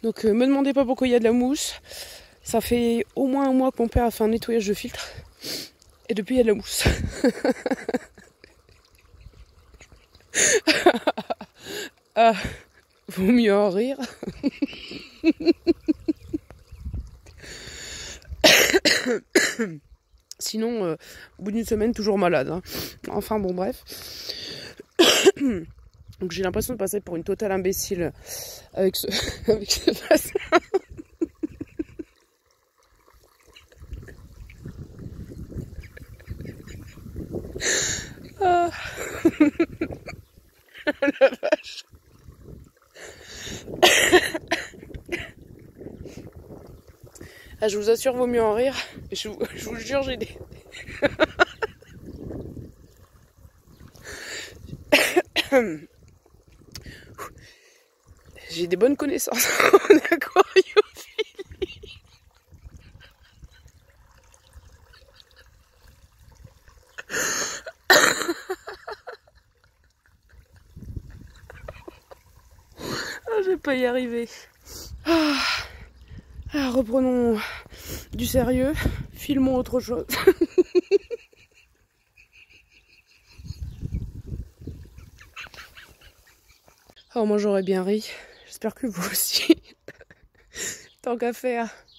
Donc me demandez pas pourquoi il y a de la mousse. Ça fait au moins un mois que mon père a fait un nettoyage de filtre. Et depuis il y a de la mousse. Ah, vaut mieux en rire. Sinon, au bout d'une semaine, toujours malade. Hein. Enfin bon, bref. Donc j'ai l'impression de passer pour une totale imbécile avec ce, avec ce bassin. Ah. La vache. Ah, je vous assure, vaut mieux en rire. Je vous jure, j'ai des... j'ai des bonnes connaissances en aquariophilie. Ah, je vais pas y arriver. Ah. Ah, reprenons du sérieux. Filmons autre chose. Oh, moi j'aurais bien ri. J'espère que vous aussi. Tant qu'à faire.